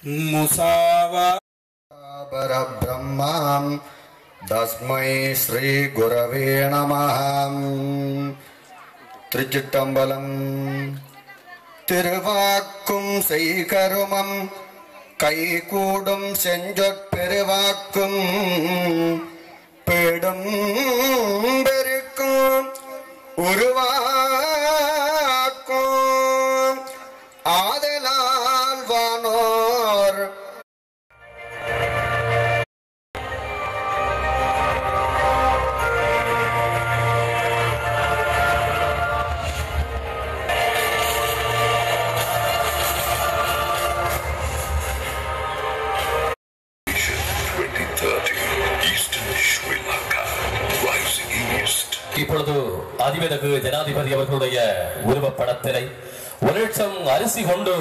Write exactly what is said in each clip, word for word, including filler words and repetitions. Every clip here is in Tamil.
मुसावा परब्रह्मा तस्मै श्री गुरवे नमः திருச்சிற்றம்பலம் திருவாக்கும் செய்கருமம் கைகூடும் செஞ்சொற்பெருவாக்கும் பேடும் பெருக்கும் உருவாக்கும் ஆதலால் வானோர் இப்பொழுது அதிபருக்கு ஜனாதிபதி அவர்களுடைய உருவப்படத்தினை ஒரு லட்சம் அரிசி கொண்டு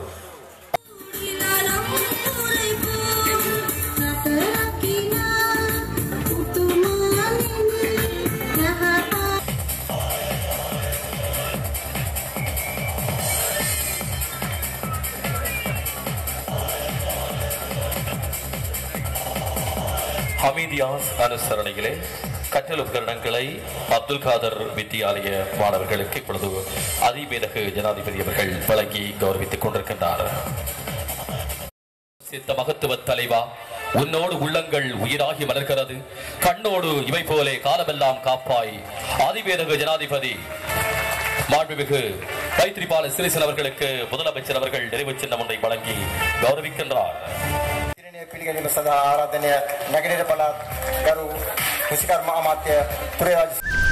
ஹமீதியாஸ் அனுசரணையிலே கற்றல் உபகரணங்களை அப்துல் காதர் வித்தியாலய மாணவர்களுக்கு இப்பொழுது அதிபேதகு ஜனாதிபதி அவர்கள் வழங்கி கௌரவித்துக் கொண்டிருக்கின்றார். சித்த மகத்துவ தலைவா, உன்னோடு உள்ளங்கள் உயிராகி மலர்கிறது, கண்ணோடு இவை போலே காலமெல்லாம் காப்பாய். அதிபேதகு ஜனாதிபதி மாண்புமிகு மைத்ரிபால சிறிசேன அவர்களுக்கு முதலமைச்சர் அவர்கள் நிறைவு சின்னம் ஒன்றை வழங்கி கௌரவிக்கின்றார். පිළිගැනීම සඳහා ආරාධනය නැගෙනහිර පළාත් ගරු කුසිකර්ම අමාත්‍ය තුරේරාජ